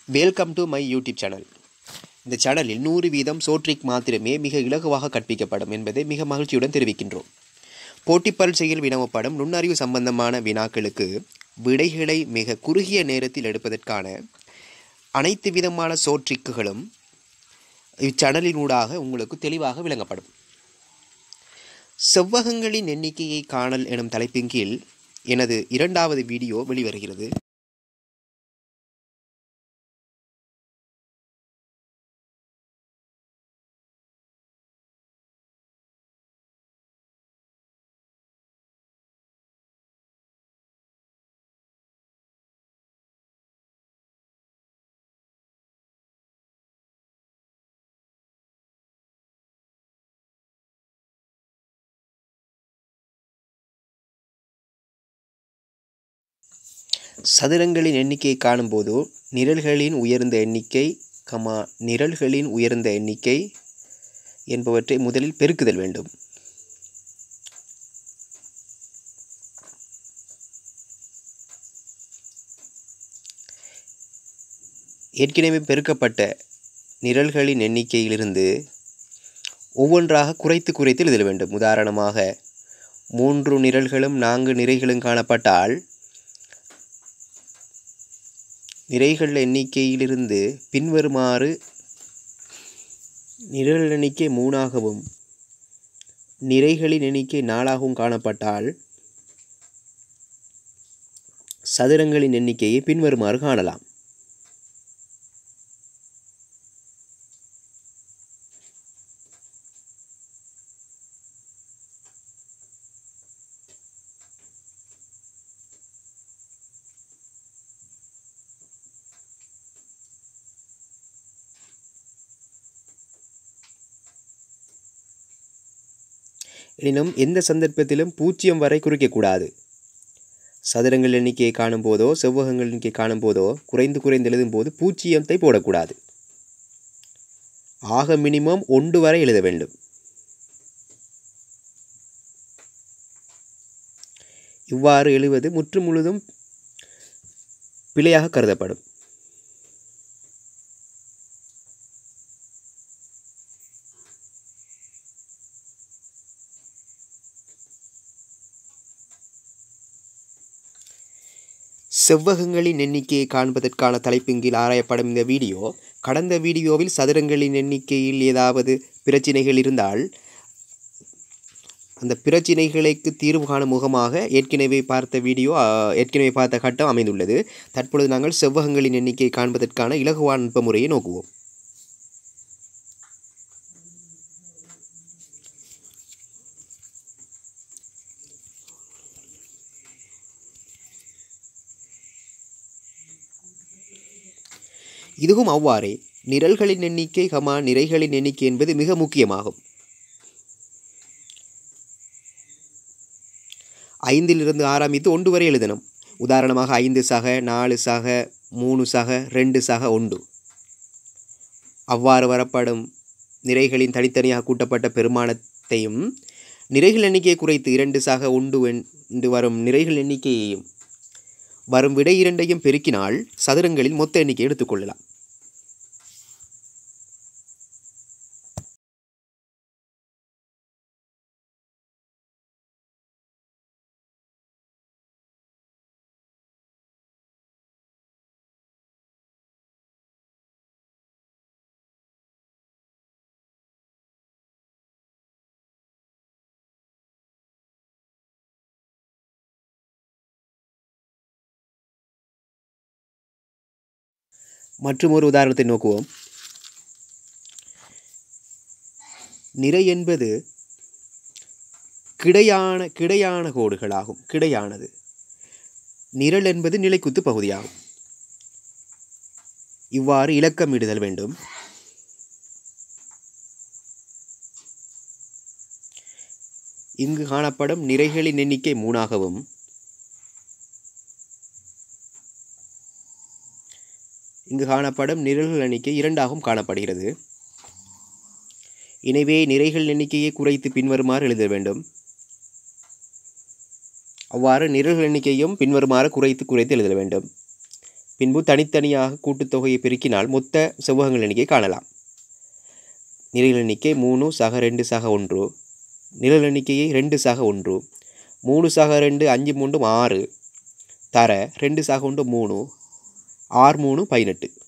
Welcome to my YouTube channel. இந்த சேனலில் 100% சோட்ரிக் மாத்திரமே மிக இலகுவாக கற்பிக்கப்படும் என்பதை மிக மகிழ்ச்சியுடன் தெரிவிக்கின்றோம். போட்டிப் பரீட்சையில் வினவப்படும் நுண்ணறிவு சம்பந்தமான வினாக்களுக்கு விடைகளை மிக குறுகிய நேரத்தில் எடுப்பதற்கான அனைத்து விதமான சோட்ரிக்குகளும் இச்சேனலினூடாக உங்களுக்கு தெளிவாக விளங்கப்படும். செவ்வகங்களின் எண்ணிக்கையை காணல் எனும் தலைப்பின் கீழ் எனது 2வது வீடியோ வெளிவருகிறது. சதுரங்களின் எண்ணிக்கையை காணும்போது நிரல்களின் உயர்ந்த எண்ணிக்கை, நிரல்களின் உயர்ந்த எண்ணிக்கை என்பவற்றை முதலில் பெருக்குதல் வேண்டும். ஏற்கனவே பெருக்கப்பட்ட நிரல்களின் எண்ணிக்கையிலிருந்து ஒவ்வொன்றாக குறைத்து எழுத வேண்டும். உதாரணமாக 3 நிரல்களும் 4 நிறைகளும் காணப்பட்டால் நிறைகள் எண்ணிக்கையிலிருந்து பின்வருமாறு நிரல் எண்ணிக்கை 3ஆகவும் நிறைகளின் எண்ணிக்கை 4ஆகவும் காணப்பட்டால் சதுரங்களின் எண்ணிக்கையை பின்வருமாறு காணலாம். எனினும் எந்த சந்தர்ப்பத்திலும் 0 வரை குறிக்கக்கூடாது. சதுரங்கள் எண்ணிக்கையை காணும் போதோ செவ்வகங்கள் எண்ணிக்கை காணும் போதோ குறைந்து எழுதும் போது 0 போடக்கூடாது. ஆக மினிமம் 1 வரை எழுத வேண்டும். இவ்வாறு எழுதுவது முற்று முழுதும் பிழையாக கருதப்படும். செவ்வகங்களின் எண்ணிக்கையை காண்பதற்கான தலைப்பின் கீழ் ஆராயப்படும் இந்த வீடியோ, கடந்த வீடியோவில் சதுரங்களின் எண்ணிக்கையில் ஏதாவது பிரச்சினைகள் இருந்தால் அந்த பிரச்சினைகளுக்கு தீர்வு காணும் முகமாக ஏற்கனவே பார்த்த கட்டம் அமைந்துள்ளது. தற்பொழுது நாங்கள் செவ்வகங்களின் எண்ணிக்கையை காண்பதற்கான இலகுவான நுட்ப முறையை நோக்குவோம். இதுவும் அவ்வாறே நிரல்களின் எண்ணிக்கை, நிறைகளின் எண்ணிக்கை என்பது மிக முக்கியமாகும். 5 ஆரம்பித்து 1 வரை எழுதணும். உதாரணமாக 5 சக 4 சக 3 சக 2 சக 1. அவ்வாறு வரப்படும் நிறைகளின் தனித்தனியாக கூட்டப்பட்ட பெருமானத்தையும் நிறைகள் எண்ணிக்கையை குறைத்து 2 சக 1 என்று வரும் நிறைகள் எண்ணிக்கையையும் வரும் விடை 2ஐயும் பெருக்கினால் சதுரங்களில் மொத்த எண்ணிக்கை எடுத்துக்கொள்ளலாம். மற்றும் ஒரு உதாரணத்தை நோக்குவோம். நிரை என்பது கிடையான கோடுகளாகும். கிடையானது. நிரல் என்பது நிலைக்குத்து பகுதியாகும். இவ்வாறு இலக்கமிடுதல் வேண்டும். இங்கு காணப்படும் நிறைகளின் எண்ணிக்கை 3ஆகவும் இங்கு காணப்படும் நிரல்கள் எண்ணிக்கை 2ஆகவும் காணப்படுகிறது. எனவே நிறைகள் எண்ணிக்கையை குறைத்து பின்வருமாறு எழுத வேண்டும். அவ்வாறு நிரல்கள் எண்ணிக்கையும் பின்வருமாறு குறைத்து எழுத வேண்டும். பின்பு தனித்தனியாக கூட்டுத்தொகையை பெருக்கினால் மொத்த செவ்வகங்கள் எண்ணிக்கை காணலாம். நிரல் எண்ணிக்கை 3 சக 2 சக 1, நிரல் எண்ணிக்கையை 2 சக 1, 3 சக 2 5 3 6 தர 2 சக 1 3 6 3 18.